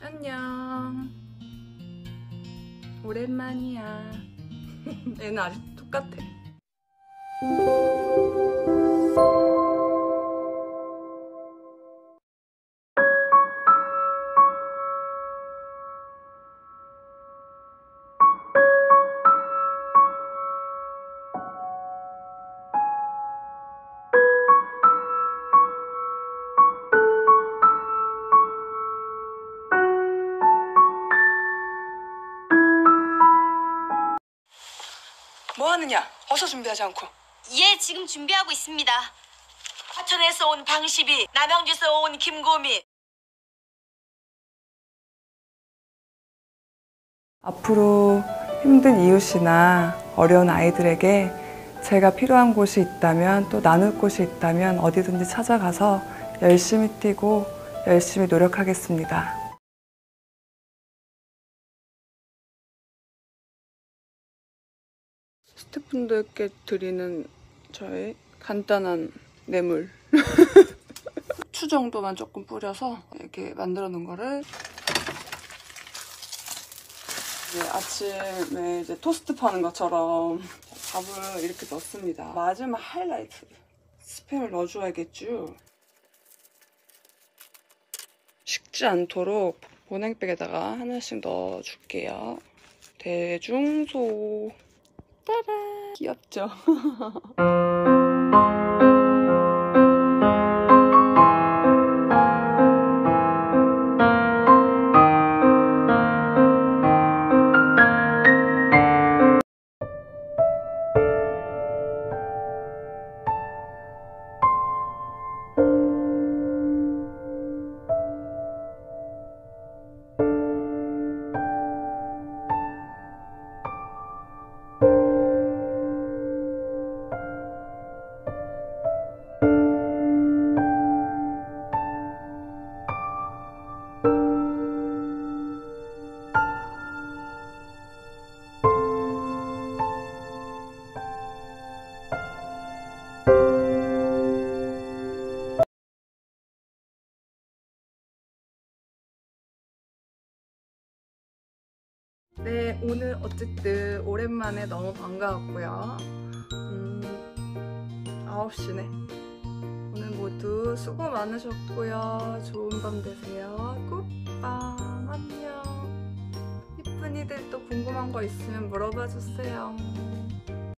안녕. 오랜만이야. 얘는 아직도 똑같아. 뭐 하느냐? 어서 준비하지 않고. 예, 지금 준비하고 있습니다. 화천에서 온 방시비, 남양주에서 온 김고미. 앞으로 힘든 이웃이나 어려운 아이들에게 제가 필요한 곳이 있다면, 또 나눌 곳이 있다면 어디든지 찾아가서 열심히 뛰고 열심히 노력하겠습니다. 스태프분들께 드리는 저의 간단한 뇌물. 후추 정도만 조금 뿌려서 이렇게 만들어 놓은 거를 이제 아침에 이제 토스트 파는 것처럼 밥을 이렇게 넣습니다. 마지막 하이라이트, 스팸을 넣어줘야겠죠. 식지 않도록 보냉백에다가 하나씩 넣어줄게요. 대중소. 따라! 귀엽죠? 네, 오늘 어쨌든 오랜만에 너무 반가웠고요. 9시네. 오늘 모두 수고 많으셨고요. 좋은 밤 되세요. 굿밤. 안녕. 이쁜이들 또 궁금한 거 있으면 물어봐 주세요.